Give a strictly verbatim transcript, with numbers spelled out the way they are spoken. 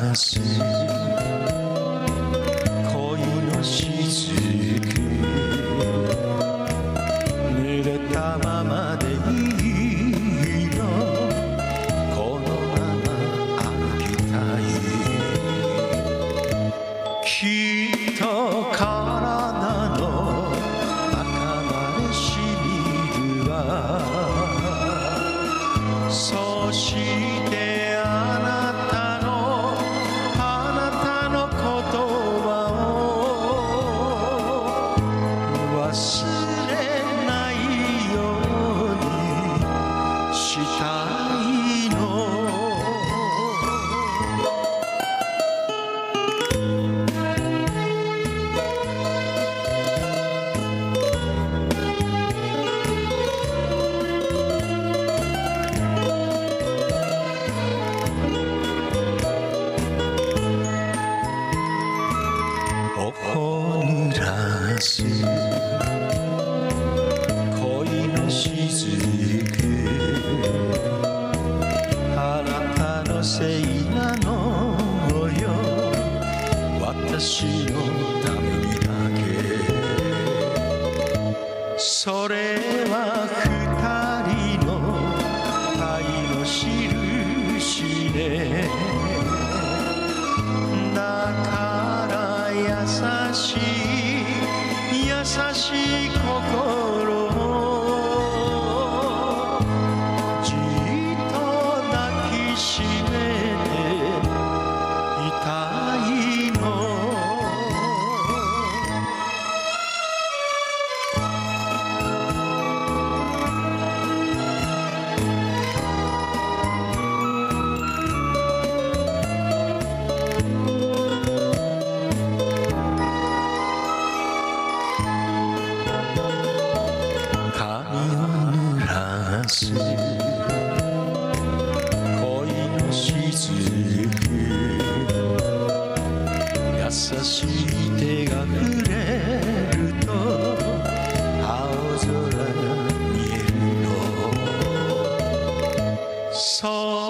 らす恋の雫濡れたままでいいのこのまま歩きたいきっと体の中までしみるわそしてあなたのあなたの言葉を忘れないようにしたいの頬濡らす恋の雫あなたのせいなのよ私のためにだけそれは二人の愛の印ねだから優しい優しい心じっと抱きしめていたいの恋の雫優しい手が触れると青空が見えるのそう